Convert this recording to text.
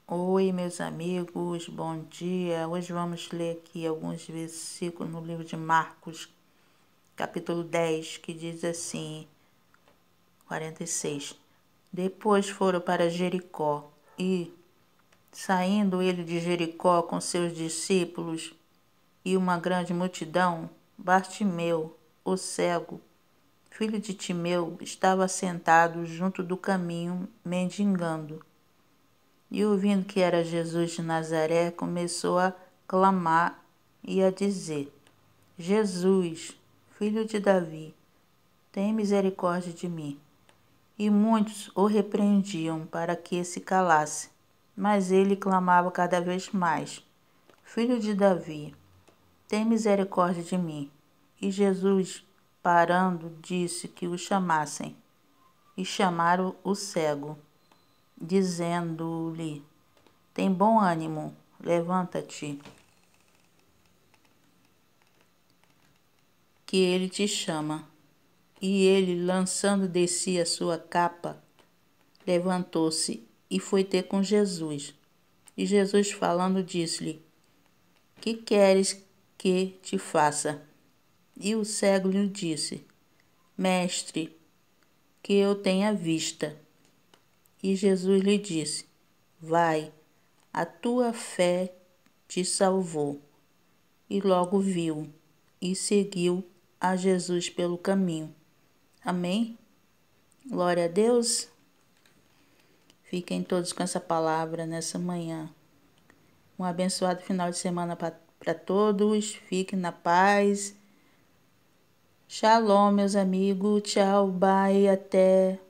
Oi, meus amigos, bom dia. Hoje vamos ler aqui alguns versículos no livro de Marcos, capítulo 10, que diz assim, 46. Depois foram para Jericó e, saindo ele de Jericó com seus discípulos e uma grande multidão, Bartimeu, o cego, filho de Timeu, estava sentado junto do caminho, mendigando. E ouvindo que era Jesus de Nazaré, começou a clamar e a dizer: Jesus, filho de Davi, tem misericórdia de mim. E muitos o repreendiam para que se calasse, mas ele clamava cada vez mais: Filho de Davi, tem misericórdia de mim. E Jesus, parando, disse que o chamassem. E chamaram o cego, dizendo-lhe: Tem bom ânimo, levanta-te, que ele te chama. E ele, lançando de si a sua capa, levantou-se e foi ter com Jesus. E Jesus, falando, disse-lhe: Que queres que te faça? E o cego lhe disse: Mestre, que eu tenha vista. E Jesus lhe disse: Vai, a tua fé te salvou. E logo viu e seguiu a Jesus pelo caminho. Amém? Glória a Deus. Fiquem todos com essa palavra nessa manhã. Um abençoado final de semana para todos. Fiquem na paz. Shalom, meus amigos. Tchau, bye, até.